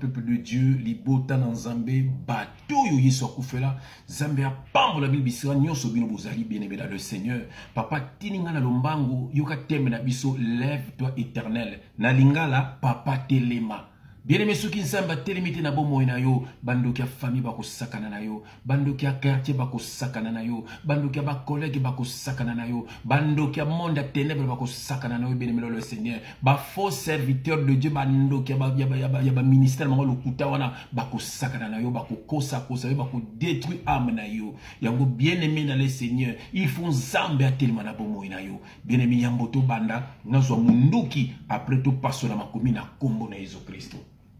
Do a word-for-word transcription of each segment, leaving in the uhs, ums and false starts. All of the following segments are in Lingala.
peuple de Dieu, libota dans Zambé, bateau yo yeso akufela, Zambé a pambo la Bible bisira nyonso bino bozali bien-aimé dans le Seigneur. Papa tininga na lombango, yoka teme na biso, lève-toi éternel. Na lingala, papa telema. Bien-aimé ceux qui nzamba telemite na bomo na yo, bando kia famille bako sakana na yo, bando kia quartier bako sakana na yo, bando kia ba collègue bako sakana na yo, bando kia monde à ténèbres bako sakana na yo, bien-aimé le Seigneur. Ba faux serviteur de Dieu, bando kia ba yaba yaba yaba ministère mango lokuta wana bako sakana na yo, bako kosa kosa yo, bako détruire âme na yo. Yango bien-aimé dans le Seigneur, il faut nzamba telema na bomo na yo. Bien-aimé yamboto banda, nazo munduki après tout passo na makomi na kombo na Jésus Christ.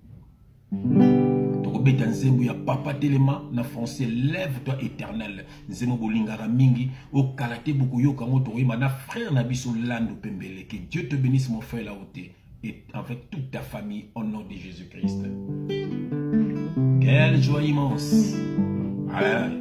Tokobeta nzembo ya papa telema na français, lève-toi éternel. Nzembo bolingara mingi o kalate beaucoup yoka moto yima na frère na biso lando pembele. Que Dieu te bénisse mon frère là haute et avec toute ta famille au nom de Jésus-Christ. Quelle joie immense. Aïe.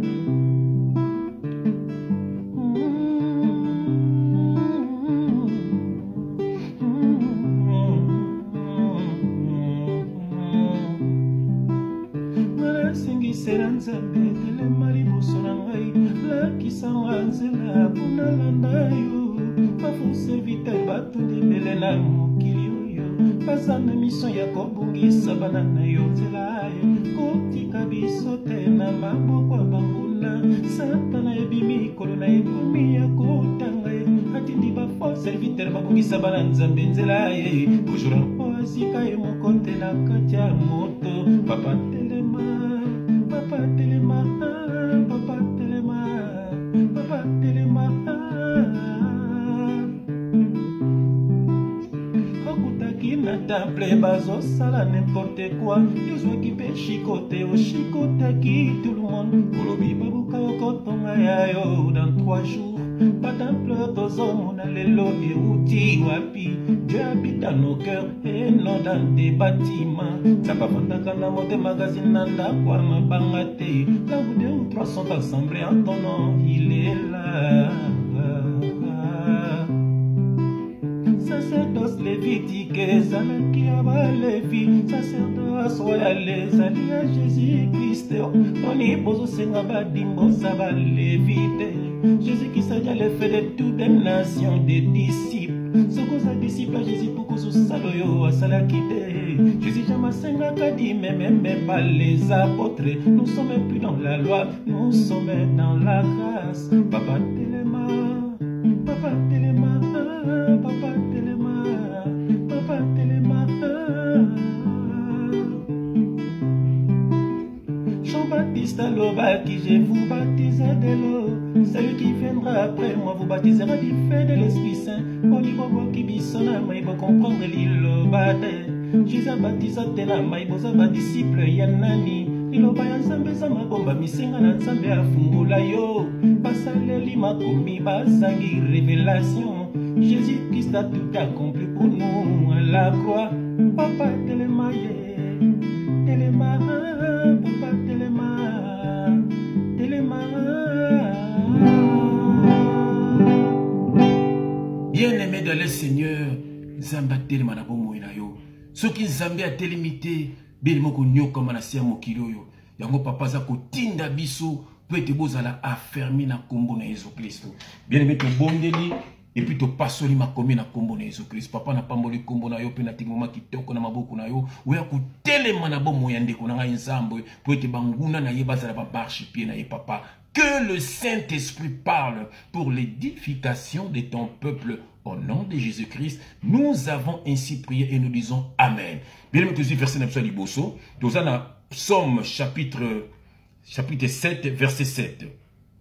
Pasana mission ya kobungisa banana yo telaye kotika bisote na maboko banguna satana ebimi kolona ekomi ya kotanga atindi ba faux serviteur babungisa bananza mbenzelaye toujours posika e mokote na katia moto papa telema papa telema papa telema papa telema na temple bazo sala n'importe quoi yozwa ki pe chicote o chicote ki tout le monde kolobi babuka yokotonga ya yo dans trois jours pas temple tozomona lelo euti wapi Dieu habite dans nos cœurs et non dans des bâtiments sapa vandaka na mote magazine na ndako mabanga te là où deux ou trois sont assemblés en ton nom il est là. Sacerdoce lévitique, Zalaki Abalevi, sacerdoce royale, Zali à Jésus-Christ, on y pose au Seigneur Badimbo, Sabalevite, Jésus qui s'agit le fait de toutes les nations des disciples, ce qu'on a disciple à Jésus pour qu'on se saloyo à Salakite, Jésus Jamasenga Kadi, mais même pas les apôtres, nous sommes plus dans la loi, nous sommes dans la grâce, Papa Telema, Papa Telema, Papa Telema, Papa Telema. Jean-Baptiste Aloba qui je vous baptise de l'eau. Celui qui viendra après moi vous baptisera du feu de l'Esprit Saint. Olibobo qui bisona mais pour comprendre l'île bate. Jésus baptisa tena mais boza ba disciple yanani. Iloba ya nzambe za mabomba misenga na nzambe afungula yo. Basaleli makomi basangi révélation. Jésus-Christ a tout accompli pour nous à la croix. Papa Telema, Telema, Papa Telema, Telema. Bien-aimé dans le Seigneur, Zamba Telema na bomo ina yo. Ceux qui Zambé a télémité, bien moko nyoka manasia mokilo yo. Yango papa za kotinda biso, peut être bozala affermi na kombo na Jésus Christ. Bien-aimé to bondeli. Et puis tu passes ma commune à combo na Jésus Christ. Papa n'a pas mboli combo na yo pe na tingoma kitoko na maboko na yo. Oya ku telema na bomo yande ko na nga nzambo po ete banguna na ye bazala ba marche pied na ye papa. Que le Saint-Esprit parle pour l'édification de ton peuple au nom de Jésus-Christ. Nous avons ainsi prié et nous disons Amen. Bien aimé tous verset neuf liboso. Nous avons Psaume chapitre chapitre sept verset sept.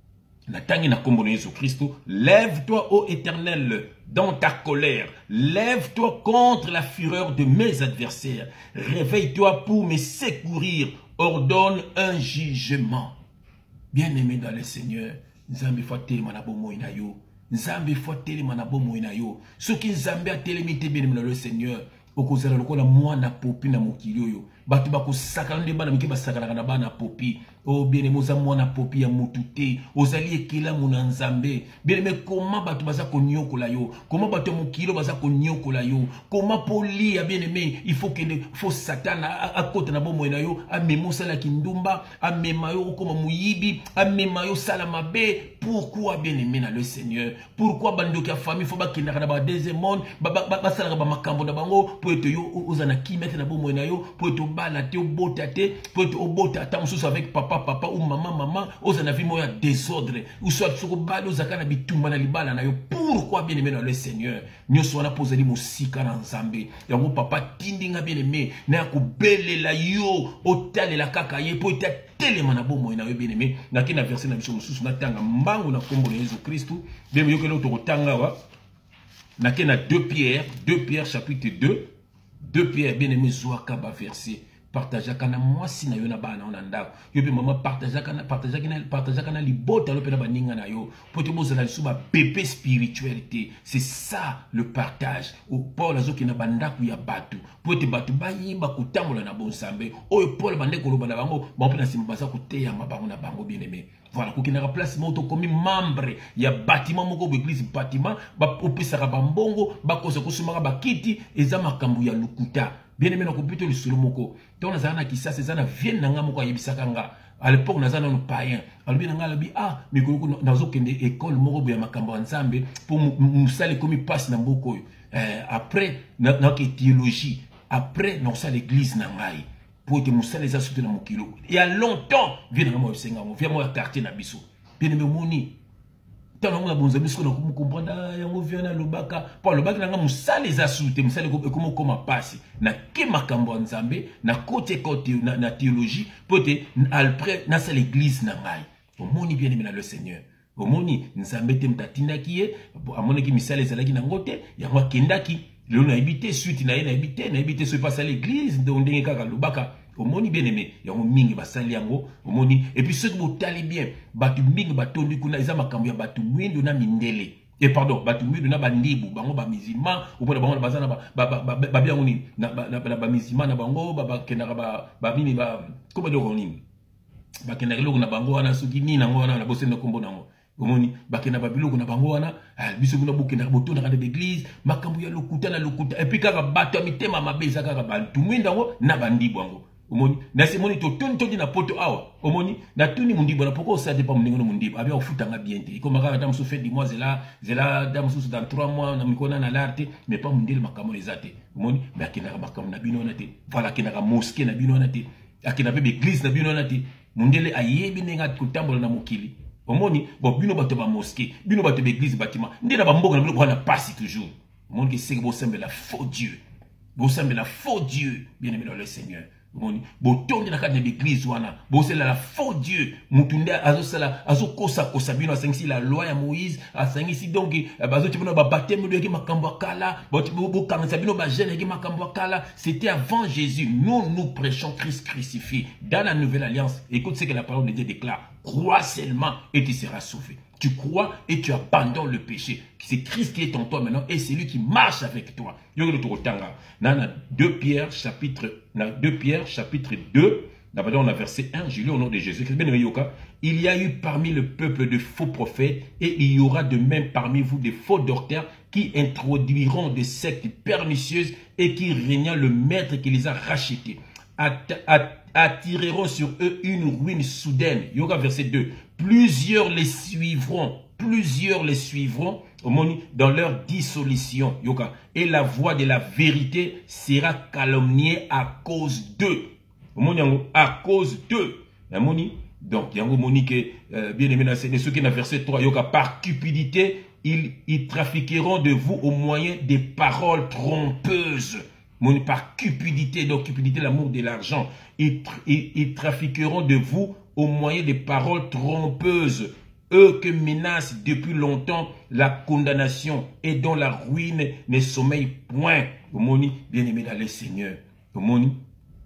Lève-toi, ô Éternel, dans ta colère. Lève-toi contre la fureur de mes adversaires. Réveille-toi pour me secourir. Ordonne un jugement. Bien-aimé dans le Seigneur, Nzambe fa telema na bomo ina yo. Nzambe fa telema na bomo ina yo. Ce qui Nzambe a télémité bien dans le Seigneur. Okozala lokola mwana popi na mokili yo. bato bako sakana nde bana mike basakana na bana popi. Oh bien aimé oza mwana popi ya mutute ozali ekela muna nzambe. Bien aimé comment bato baza ko nyokola yo, comment bato mukilo baza ko nyokola yo, comment poli ya bien aimé il faut que faut satana a kota na bomo na yo amemo sala kindumba amema yo koma muyibi amema yo sala mabe. Pourquoi bien aimé na le Seigneur? Pourquoi bando ki famille faut ba kinaka na ba deuxième monde ba ba sala ba makambo na bango pour être yo ozana kimete na bomo na yo pour être bala te obota te pour être obota ta mususu avec papa papa ou maman maman ozana vie moya désordre ou soit soko bala ozaka na bitumba na libala na yo. Pourquoi bien aimé na le Seigneur? Nyoso wana pozali musika na nzambe yango papa tindinga bien aimé na ko belela yo otalela kaka ye pour être telema na bomo na yo bien aimé na kina verset na biso mususu na tanga mbangu na kombo na Yesu Kristu bien yo kelo to kotanga wa na kina deux Pierre deux Pierre chapitre deux deux Pierre bien aimé zoaka ba verset partager kana mwasi na yo na bana ona ndako yo pe mama partager kana partager kana partager kana libota lo pe na baninga na yo pour te bozala suba bébé spiritualité. C'est ça le partage au Paul azoki na bandako ya batu pour te batu bayiba kutambola na bonsambe oyo Paul bandeko lo bana bango ba pe na simbaza kuteya mabango na bango bien aimé. Voilà, ko kinaka place moto comme membre ya bâtiment moko bo église bâtiment ba opesaka bambongo ba kosa kusumaka bakiti eza makambu ya lukuta. Bien aimé na kopito le solo moko. Donc nazana na kisa c'est ça na vient nanga moko yebisaka nga. À l'époque nazana no païen. Albi nanga labi ah mais ko nazo kende école moko ya makambo nzambe pour musale comme passe na mboko. Euh, après na na théologie, après na ça l'église na ngai. Pour te musale za soute na mokilo. Il y a longtemps vient nanga mo senga mo, vient mo quartier na biso. Bien aimé moni. Tant on a bon amis qu'on a comprendre yango vient na lobaka pour lobaka nanga musale za soute musale comme comme passe na ke makambo nzambe na côté côté na, na théologie pour te après na sa l'église na ngai omoni bien aimé na le Seigneur omoni nzambe te mtatinda kiye amoni ki misale za laki na ngote yango kendaki lelo na habité suite na ye na habité na habité se passe à l'église donc ndenge kaka lobaka omoni bien aimé yango mingi basali yango omoni et puis ceux qui botali bien batu mingi batondi kuna eza makambo ya batu mwindo na mindele et pardon batu mwindo na bandibu bango ba musulman ou pas bango bazana ba ba ba bien oni na ba musulman na bango ba kenaka ba ba bini ba comment dire oni ba kenaka loko na bango wana suki ni na ngo wana na bosenda kombo nango omoni bakena ba biloko na bango wana biso kuna bokenda botonda kana l'église makambo ya lokuta na lokuta et puis kaka bato ya mitema mabeza kaka bantu mwinda ngo na bandibu bango omoni na simoni to toni toni na poto awa omoni na toni mundibo na poko ça dépend mundibo mundibo abia ofutanga bien te comme kaka dame so fait dix mois zela zela dame so dans trois mois na mikona na l'arte mais pas mundele makambo les ate omoni mais akina makambo na bino na te voilà akina mosquée na bino na te akina be église na bino na te mundele ayebi nenga kutambola na mokili omoni bon bino bato ba mosquée bino bato ba église bâtiment ndena ba mboka na bino na passe toujours omoni que c'est que bo semble la faux Dieu bo semble la faux Dieu bien aimé dans le Seigneur. Botonde na kati na l'église wana bosela la faux Dieu mutunde azosala azokosa kosa bino asangisi la loi ya Moïse asangisi donc bazoti bino ba baptême de makambo akala bo kanisa bino ba jeune ki makambo akala. C'était avant Jésus. Nous nous prêchons Christ crucifié dans la nouvelle alliance. Écoute ce que la parole de Dieu déclare: crois seulement et tu seras sauvé. Tu crois et tu abandonnes le péché. C'est Christ qui est en toi maintenant et c'est lui qui marche avec toi. deux Pierre chapitre deux Pierre chapitre deux, on a verset un, je lis au nom de Jésus. Il y a eu parmi le peuple de faux prophètes et il y aura de même parmi vous des faux docteurs qui introduiront des sectes pernicieuses et qui régnant le maître qui les a rachetés. Attireront sur eux une ruine soudaine. Yoga verset deux. Plusieurs les suivront, plusieurs les suivront dans leur dissolution. Yoga. Et la voix de la vérité sera calomniée à cause d'eux. À cause d'eux. Donc, yango monique, bien aimé, c'est ce qui est dans verset trois. Yoga. Par cupidité, ils, ils trafiqueront de vous au moyen des paroles trompeuses. Par cupidité, donc cupidité, l'amour de l'argent, ils, ils, ils trafiqueront de vous au moyen des paroles trompeuses, eux que menace depuis longtemps la condamnation et dont la ruine ne sommeille point. Omoni, bien aimé dans le Seigneur. Omoni,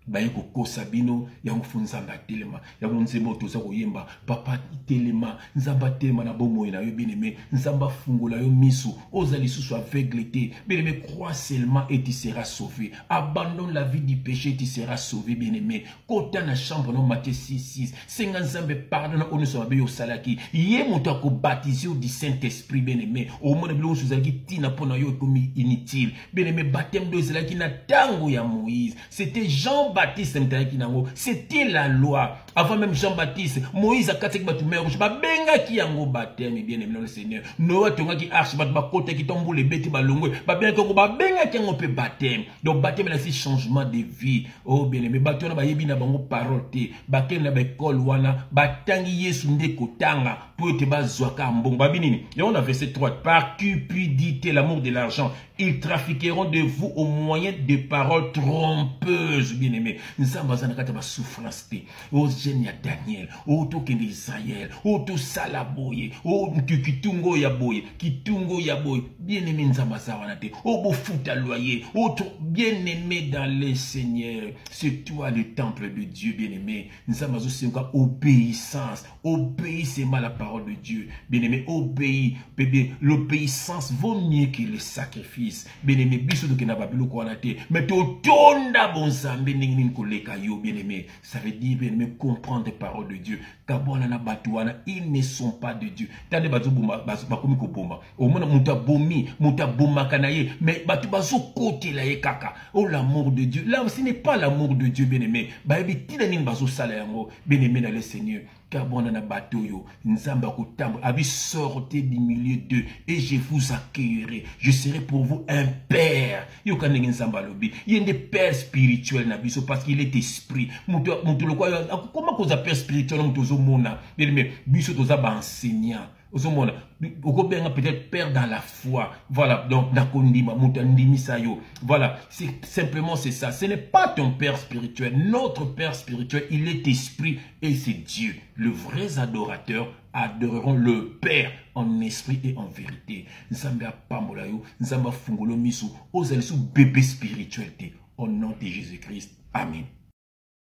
baye kokosa bino yango funzamba telema yango nzembo toza koyemba papa telema nzamba telema na bomoi na yo bien-aimé nzamba fungola yo misu ozali sous aveugle te bien-aimé crois seulement et tu seras sauvé abandonne la vie du péché tu seras sauvé bien-aimé kota na chambre no Matthieu six six senga nzambe pardonne ono so babe yo salaki ye moto ako baptisé du Saint-Esprit bien-aimé au monde bilo sozalaki tina pona yo comme inutile bien-aimé baptême de zelaki na tango ya Moïse c'était Jean Baptiste, c'était la loi. Avant même Jean-Baptiste, Moïse a katek batumé, ba benga ki yango baptême bien aimé le Seigneur. Noa tonga ki arche bat ba kote ki tombo le beti ba longwe, ba benga ko ba benga ki yango pe baptême. Donc baptême là c'est changement de vie. Oh bien aimé, baptême ba yebi na bango parole te, baptême na ba école wana, batangi Yesu nde kotanga pour te ba zwaka mbongo ba binini. Et on a verset trois, par cupidité, l'amour de l'argent, ils trafiqueront de vous au moyen de paroles trompeuses bien aimé. Nzamba zanaka ba souffrance te. Oh Génia Daniel, oh to kende Israël, oh to salaboye, oh kitungo ya boye, kitungo ya boye, bien aimé nzamba zawana te. Oh bo futa loyer, oh to bien aimé dans le Seigneur. C'est toi le temple de Dieu bien aimé. Nzamba zo senga obéissance, obéissez-moi la parole de Dieu. Bien aimé, obéis, bébé, l'obéissance vaut mieux que le sacrifice. Bien aimé, biso to kena babilo ko na te. Mais to tonda bon zambe ning koleka yo bien aimé. Ça veut dire bien aimé comprendre les paroles de Dieu. Kabona na batuana, ils ne sont pas de Dieu. Tande bazo boma bakomi ko boma. Au moins muta bomi, muta boma kanaye, mais batu bazo côté la ye kaka. Oh l'amour de Dieu. Là ce n'est pas l'amour de Dieu bien aimé. Ba ebi tina nin bazo sala yango bien aimé dans le Seigneur. Kabona na batoyo, nzamba kotambo, abi sortez du milieu d'eux et je vous accueillerai. Je serai pour vous un père. Yo kanenge nzamba lobi. Il y a des pères spirituels na biso parce qu'il est esprit. Muto muto lo kwa comment cause père spirituel muto zo mona. Bien mais biso toza ba enseignant. Ozomona okobenga peut-être père dans la foi. Voilà, donc nakondima muto ndimisa yo. Voilà, c'est simplement c'est ça. Ce n'est pas ton père spirituel. Notre père spirituel, il est esprit et c'est Dieu. Les vrais adorateurs adoreront le Père en esprit et en vérité. Nzamba pambola yo, nzamba fungolo misu, ozali su bébé spiritualité. Au nom de Jésus-Christ. Amen.